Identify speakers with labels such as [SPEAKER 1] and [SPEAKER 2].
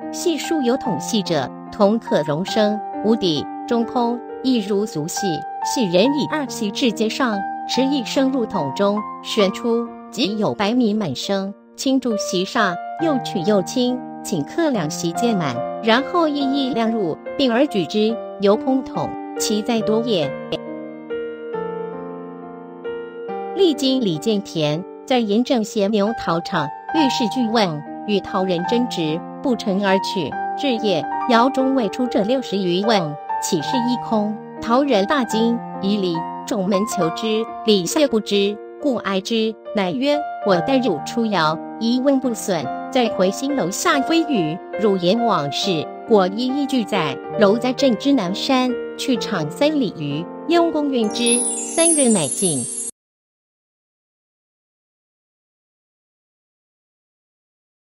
[SPEAKER 1] 系数有统系者，同可容生，无底，中空，亦如足系。系人以2系至阶上，持一升入桶中，旋出，即有白米满升，倾注席上，又取又清，请客2席皆满，然后一一量入，并而举之，由空桶，其在多也。历经李建田在盐政咸牛陶厂遇事俱问，与陶人争执，不成而去。至夜，窑中未出这60余问，岂是一空？陶人大惊，疑礼，众门求之，李谢不知，故哀之，乃曰：我待汝出窑，一问不损，再回新楼下飞语，汝言往事，果一一俱在。楼在镇之南山，去场3里余，雍公运之，3日乃尽。